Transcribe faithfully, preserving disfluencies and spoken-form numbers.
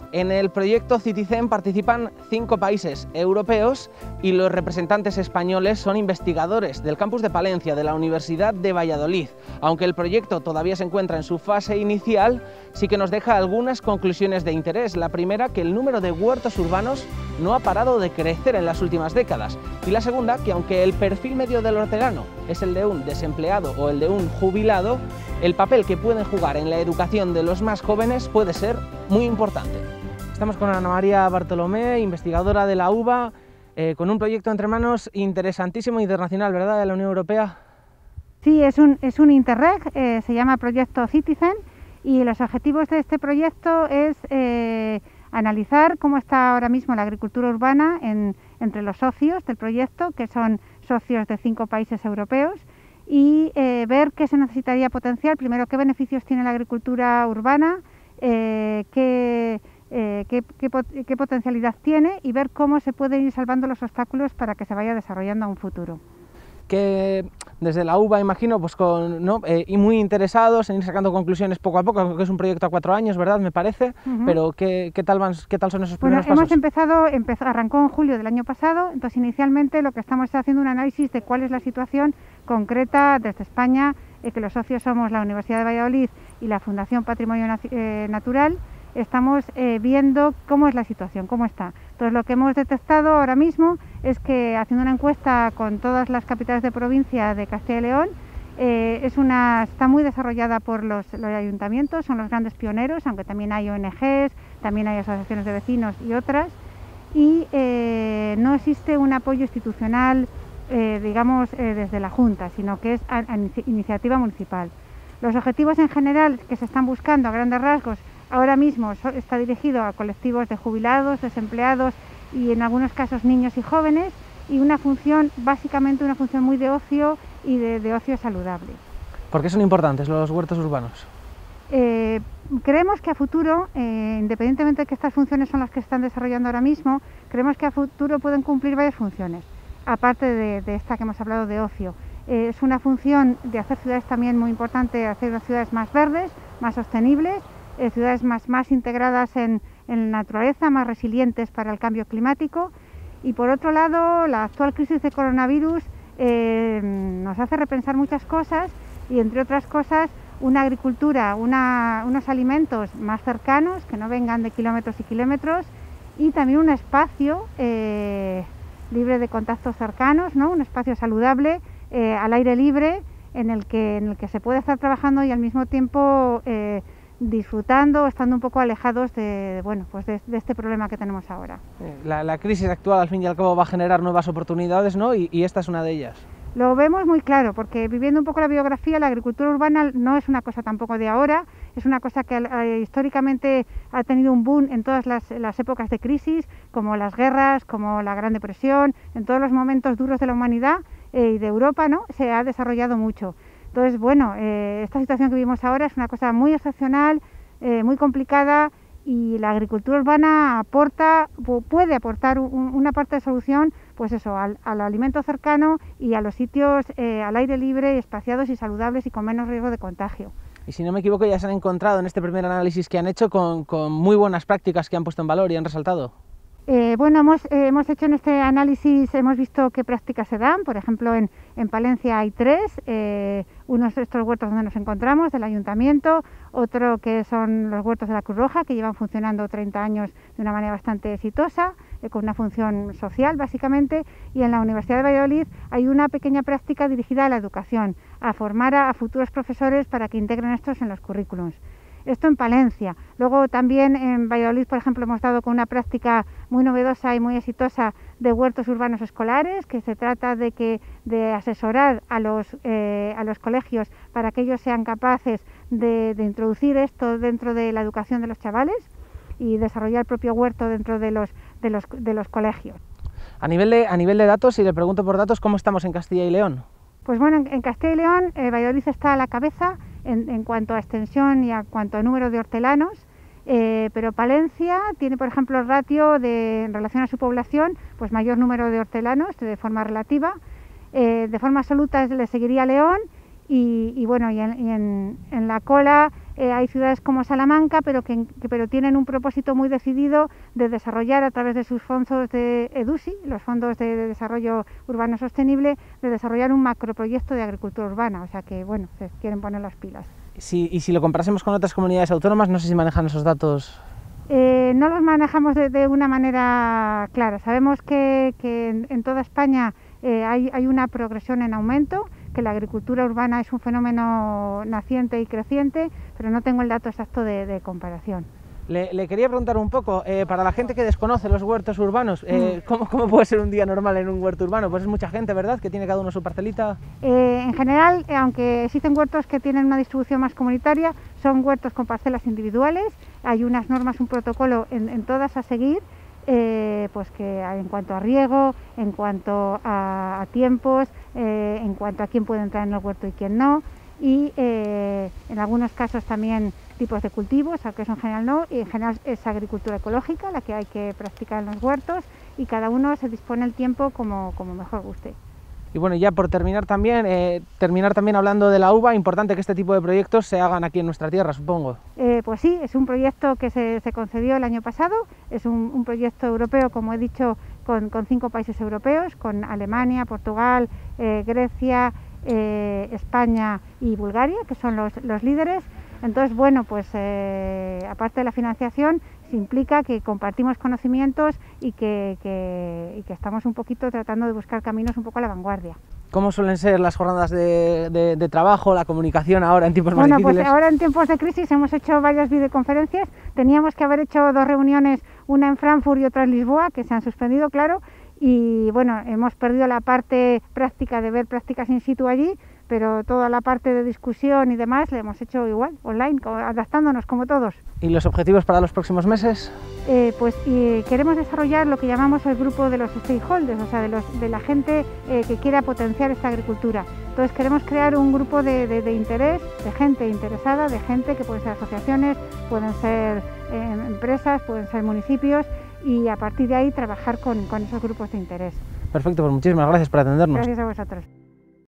En el proyecto Citizen participan cinco países europeos y los representantes españoles son investigadores del campus de Palencia de la Universidad de Valladolid. Aunque el proyecto todavía se encuentra en su fase inicial, sí que nos deja algunas conclusiones de interés. La primera, que el número de huertos urbanos no ha parado de crecer en las últimas décadas. Y la segunda, que aunque el perfil medio del hortelano es el de un desempleado o el de un jubilado, el papel que pueden jugar en la educación de los más jóvenes puede ser muy importante. Estamos con Ana María Bartolomé, investigadora de la U B A, eh, con un proyecto entre manos interesantísimo internacional, ¿verdad?, de la Unión Europea. Sí, es un, es un Interreg, eh, se llama Proyecto Citizen, y los objetivos de este proyecto es eh, analizar cómo está ahora mismo la agricultura urbana en, entre los socios del proyecto, que son socios de cinco países europeos, y eh, ver qué se necesitaría potenciar, primero qué beneficios tiene la agricultura urbana, eh, qué... Eh, qué, qué, qué potencialidad tiene y ver cómo se pueden ir salvando los obstáculos para que se vaya desarrollando a un futuro. Que desde la U B A, imagino, pues con, ¿no? eh, y muy interesados en ir sacando conclusiones poco a poco, que es un proyecto a cuatro años, ¿verdad?, me parece, uh-huh. Pero ¿qué, qué, tal van, ¿qué tal son esos primeros bueno, pasos? Hemos empezado, empezó, arrancó en julio del año pasado, entonces inicialmente lo que estamos es haciendo un análisis de cuál es la situación concreta desde España, eh, que los socios somos la Universidad de Valladolid y la Fundación Patrimonio eh, Natural. Estamos eh, viendo cómo es la situación, cómo está. Entonces lo que hemos detectado ahora mismo es que, haciendo una encuesta con todas las capitales de provincia de Castilla y León, eh, es una, está muy desarrollada por los, los ayuntamientos, son los grandes pioneros, aunque también hay O N Ges, también hay asociaciones de vecinos y otras, y eh, no existe un apoyo institucional, eh, digamos, eh, desde la Junta, sino que es a, a iniciativa municipal. Los objetivos en general que se están buscando a grandes rasgos ahora mismo está dirigido a colectivos de jubilados, desempleados y en algunos casos niños y jóvenes, y una función, básicamente una función muy de ocio y de, de ocio saludable. ¿Por qué son importantes los huertos urbanos? Eh, creemos que a futuro, eh, independientemente de que estas funciones son las que se están desarrollando ahora mismo, creemos que a futuro pueden cumplir varias funciones, aparte de, de esta que hemos hablado de ocio. Eh, es una función de hacer ciudades también muy importante, hacer las ciudades más verdes, más sostenibles, Eh, ciudades más, más integradas en, en la naturaleza, más resilientes para el cambio climático. Y por otro lado, la actual crisis de coronavirus eh, nos hace repensar muchas cosas, y entre otras cosas una agricultura, una, unos alimentos más cercanos, que no vengan de kilómetros y kilómetros, y también un espacio eh, libre de contactos cercanos, ¿no? Un espacio saludable, eh, al aire libre, en el, que, en el que se puede estar trabajando y al mismo tiempo eh, disfrutando, estando un poco alejados de, bueno, pues de, de este problema que tenemos ahora. La, la crisis actual, al fin y al cabo, va a generar nuevas oportunidades, ¿no? Y, y esta es una de ellas. Lo vemos muy claro, porque viviendo un poco la biografía, la agricultura urbana no es una cosa tampoco de ahora, es una cosa que eh, históricamente ha tenido un boom en todas las, las épocas de crisis, como las guerras, como la Gran Depresión, en todos los momentos duros de la humanidad eh, y de Europa, ¿no?, se ha desarrollado mucho. Entonces, bueno, eh, esta situación que vivimos ahora es una cosa muy excepcional, eh, muy complicada, y la agricultura urbana aporta, puede aportar un, una parte de solución, pues eso, al, al alimento cercano y a los sitios eh, al aire libre, espaciados y saludables y con menos riesgo de contagio. Y si no me equivoco, ya se han encontrado en este primer análisis que han hecho con, con muy buenas prácticas que han puesto en valor y han resaltado. Eh, bueno, hemos, eh, hemos hecho en este análisis, hemos visto qué prácticas se dan. Por ejemplo, en, en Palencia hay tres, eh, unos de estos huertos donde nos encontramos, del ayuntamiento, otro que son los huertos de la Cruz Roja, que llevan funcionando treinta años de una manera bastante exitosa, eh, con una función social básicamente, y en la Universidad de Valladolid hay una pequeña práctica dirigida a la educación, a formar a, a futuros profesores para que integren estos en los currículums. Esto en Palencia. Luego también en Valladolid, por ejemplo, hemos dado con una práctica muy novedosa y muy exitosa de huertos urbanos escolares, que se trata de, que, de asesorar a los, eh, a los colegios para que ellos sean capaces de, de introducir esto dentro de la educación de los chavales y desarrollar el propio huerto dentro de los, de los, de los colegios. A nivel de, a nivel de datos, y le pregunto por datos, ¿cómo estamos en Castilla y León? Pues bueno, en, en Castilla y León, eh, Valladolid está a la cabeza en, en cuanto a extensión y a cuanto a número de hortelanos, eh, pero Palencia tiene, por ejemplo, el ratio de, en relación a su población, pues mayor número de hortelanos de forma relativa. Eh, de forma absoluta le seguiría León, y, y bueno, y en, y en, en la cola eh, hay ciudades como Salamanca, pero que, que pero tienen un propósito muy decidido de desarrollar a través de sus fondos de EDUSI, los fondos de, de desarrollo urbano sostenible, de desarrollar un macroproyecto de agricultura urbana, o sea que bueno, se quieren poner las pilas. Sí, y si lo comparásemos con otras comunidades autónomas, no sé si manejan esos datos. Eh, no los manejamos de, de una manera clara. Sabemos que, que en, en toda España eh, hay, hay una progresión en aumento, que la agricultura urbana es un fenómeno naciente y creciente, pero no tengo el dato exacto de, de comparación. Le, le quería preguntar un poco, eh, para la gente que desconoce los huertos urbanos, eh, ¿cómo, ¿cómo puede ser un día normal en un huerto urbano? Pues es mucha gente, ¿verdad?, que tiene cada uno su parcelita. Eh, en general, eh, aunque existen huertos que tienen una distribución más comunitaria, son huertos con parcelas individuales, hay unas normas, un protocolo en, en todas a seguir, eh, pues que en cuanto a riego, en cuanto a, a tiempos, eh, en cuanto a quién puede entrar en el huerto y quién no, y eh, en algunos casos también tipos de cultivos, aunque eso en general no, y en general es agricultura ecológica la que hay que practicar en los huertos, y cada uno se dispone el tiempo como, como mejor guste. Y bueno, ya por terminar también, eh, terminar también hablando de la uva, importante que este tipo de proyectos se hagan aquí en nuestra tierra, supongo. Eh, pues sí, es un proyecto que se, se concedió el año pasado, es un, un proyecto europeo, como he dicho, con, con cinco países europeos, con Alemania, Portugal, eh, Grecia, eh, España y Bulgaria, que son los, los líderes. Entonces, bueno, pues eh, aparte de la financiación, se implica que compartimos conocimientos y que, que, y que estamos un poquito tratando de buscar caminos un poco a la vanguardia. ¿Cómo suelen ser las jornadas de, de, de trabajo, la comunicación ahora en tiempos más bueno, difíciles? Pues ahora en tiempos de crisis hemos hecho varias videoconferencias, teníamos que haber hecho dos reuniones, una en Frankfurt y otra en Lisboa, que se han suspendido, claro, y bueno, hemos perdido la parte práctica de ver prácticas in situ allí, pero toda la parte de discusión y demás la hemos hecho igual, online, adaptándonos como todos. ¿Y los objetivos para los próximos meses? Eh, pues y queremos desarrollar lo que llamamos el grupo de los stakeholders, o sea, de, los, de la gente eh, que quiera potenciar esta agricultura. Entonces queremos crear un grupo de, de, de interés, de gente interesada, de gente que pueden ser asociaciones, pueden ser eh, empresas, pueden ser municipios, y a partir de ahí trabajar con, con esos grupos de interés. Perfecto, pues muchísimas gracias por atendernos. Gracias a vosotros.